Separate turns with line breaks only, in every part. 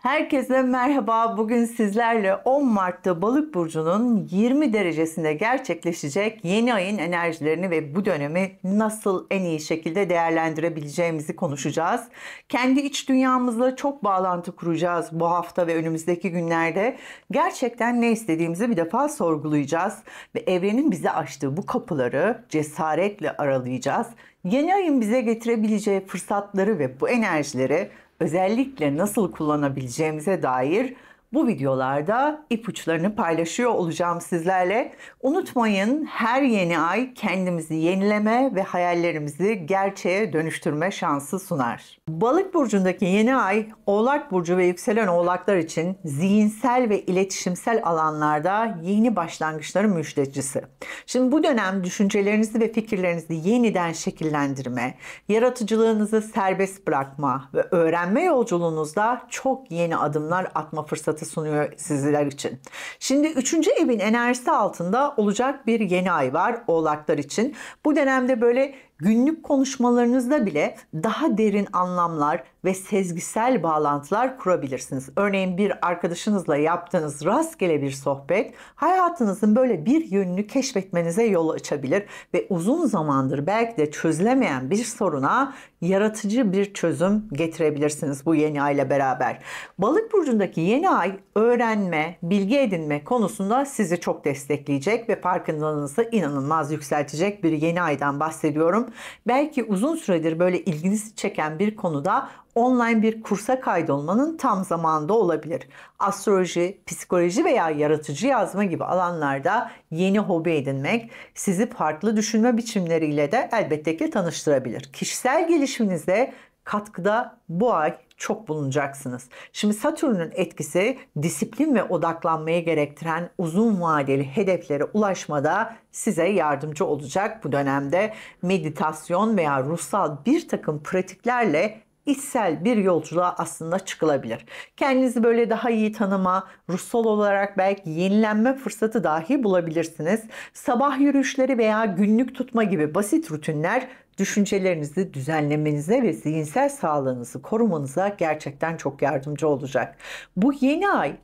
Herkese merhaba. Bugün sizlerle 10 Mart'ta Balık burcunun 20 derecesinde gerçekleşecek yeni ayın enerjilerini ve bu dönemi nasıl en iyi şekilde değerlendirebileceğimizi konuşacağız. Kendi iç dünyamızla çok bağlantı kuracağız bu hafta ve önümüzdeki günlerde. Gerçekten ne istediğimizi bir defa sorgulayacağız ve evrenin bize açtığı bu kapıları cesaretle aralayacağız. Yeni ayın bize getirebileceği fırsatları ve bu enerjileri özellikle nasıl kullanabileceğimize dair bu videolarda ipuçlarını paylaşıyor olacağım sizlerle. Unutmayın, her yeni ay kendimizi yenileme ve hayallerimizi gerçeğe dönüştürme şansı sunar. Balık burcundaki yeni ay, Oğlak burcu ve yükselen oğlaklar için zihinsel ve iletişimsel alanlarda yeni başlangıçların müjdecisi. Şimdi bu dönem düşüncelerinizi ve fikirlerinizi yeniden şekillendirme, yaratıcılığınızı serbest bırakma ve öğrenme yolculuğunuzda çok yeni adımlar atma fırsatı sunuyor sizler için. Şimdi 3. evin enerjisi altında olacak bir yeni ay var oğlaklar için. Bu dönemde böyle günlük konuşmalarınızda bile daha derin anlamlar ve sezgisel bağlantılar kurabilirsiniz. Örneğin bir arkadaşınızla yaptığınız rastgele bir sohbet hayatınızın böyle bir yönünü keşfetmenize yol açabilir ve uzun zamandır belki de çözülemeyen bir soruna yaratıcı bir çözüm getirebilirsiniz bu yeni ayla beraber. Balık burcundaki yeni ay öğrenme, bilgi edinme konusunda sizi çok destekleyecek ve farkındalığınızı inanılmaz yükseltecek bir yeni aydan bahsediyorum. Belki uzun süredir böyle ilginizi çeken bir konuda online bir kursa kaydolmanın tam zamanında olabilir. Astroloji, psikoloji veya yaratıcı yazma gibi alanlarda yeni hobi edinmek sizi farklı düşünme biçimleriyle de elbette ki tanıştırabilir. Kişisel gelişiminize katkıda bu ay çok bulunacaksınız. Şimdi Satürn'ün etkisi disiplin ve odaklanmayı gerektiren uzun vadeli hedeflere ulaşmada size yardımcı olacak. Bu dönemde meditasyon veya ruhsal bir takım pratiklerle içsel bir yolculuğa aslında çıkılabilir. Kendinizi böyle daha iyi tanıma, ruhsal olarak belki yenilenme fırsatı dahi bulabilirsiniz. Sabah yürüyüşleri veya günlük tutma gibi basit rutinler düşüncelerinizi düzenlemenize ve zihinsel sağlığınızı korumanıza gerçekten çok yardımcı olacak. Bu yeni ay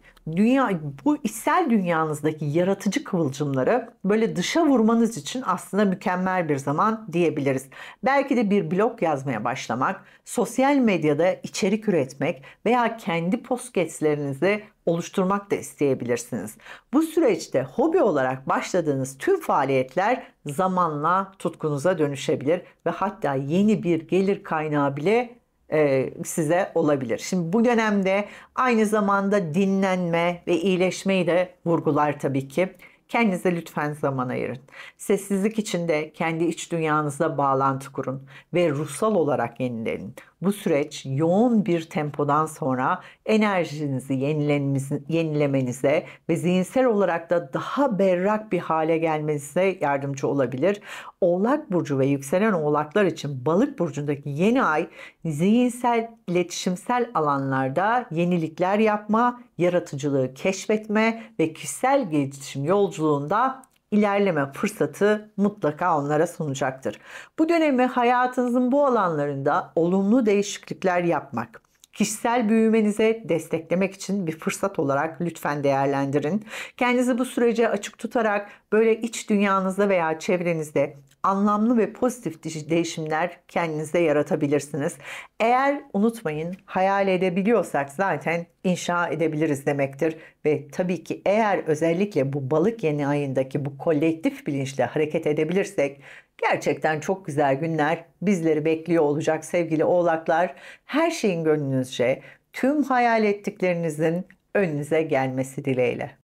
bu içsel dünyanızdaki yaratıcı kıvılcımları böyle dışa vurmanız için aslında mükemmel bir zaman diyebiliriz. Belki de bir blog yazmaya başlamak, sosyal medyada içerik üretmek veya kendi podcastlerinizi oluşturmak da isteyebilirsiniz. Bu süreçte hobi olarak başladığınız tüm faaliyetler zamanla tutkunuza dönüşebilir ve hatta yeni bir gelir kaynağı bile size olabilir. Şimdi bu dönemde aynı zamanda dinlenme ve iyileşmeyi de vurgular tabii ki. Kendinize lütfen zaman ayırın. Sessizlik içinde kendi iç dünyanızla bağlantı kurun ve ruhsal olarak yenilenin. Bu süreç yoğun bir tempodan sonra enerjinizi yenilemenize ve zihinsel olarak da daha berrak bir hale gelmenize yardımcı olabilir. Oğlak burcu ve yükselen oğlaklar için Balık burcundaki yeni ay zihinsel, iletişimsel alanlarda yenilikler yapma, yaratıcılığı keşfetme ve kişisel gelişim yolculuğunda ilerleme fırsatı mutlaka onlara sunacaktır. Bu dönemi hayatınızın bu alanlarında olumlu değişiklikler yapmak, kişisel büyümenize desteklemek için bir fırsat olarak lütfen değerlendirin. Kendinizi bu sürece açık tutarak böyle iç dünyanızda veya çevrenizde anlamlı ve pozitif değişimler kendinize yaratabilirsiniz. Eğer unutmayın, hayal edebiliyorsak zaten inşa edebiliriz demektir. Ve tabii ki eğer özellikle bu balık yeni ayındaki bu kolektif bilinçle hareket edebilirsek gerçekten çok güzel günler bizleri bekliyor olacak sevgili oğlaklar. Her şeyin gönlünüzce, tüm hayal ettiklerinizin önünüze gelmesi dileğiyle.